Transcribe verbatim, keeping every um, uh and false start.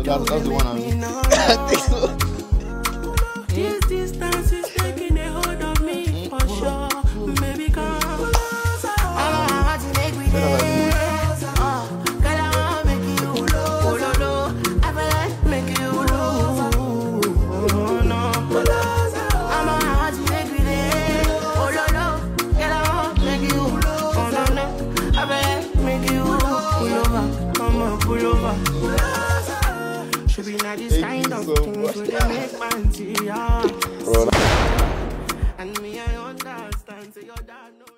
That's, that's the one I mean. I think so. This distance is taking a hold of me for sure. Baby, come closer. I want to make me there. Oh, girl, I want to make you low. Oh, no, no. I feel like make you low. Oh, no. I want to make me there. Oh, no, no. Girl, I want to make you low. Oh, no, no. I feel like make you low. Pull over. Come on, pull over. Should be not this kind of things where they make man see ya. And me, I understand, so your dad knows.